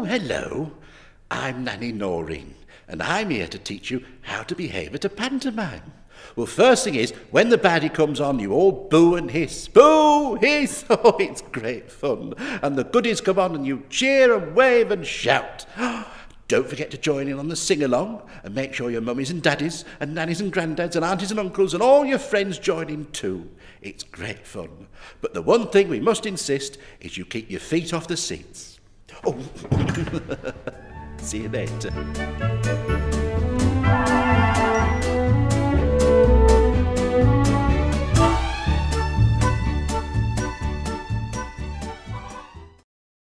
hello. I'm Nanny Noreen, and I'm here to teach you how to behave at a pantomime. Well, first thing is, when the baddie comes on, you all boo and hiss. Boo, hiss! Oh, it's great fun. And the goodies come on and you cheer and wave and shout. Don't forget to join in on the sing-along and make sure your mummies and daddies and nannies and granddads and aunties and uncles and all your friends join in too. It's great fun. But the one thing we must insist is you keep your feet off the seats. Oh, see you later.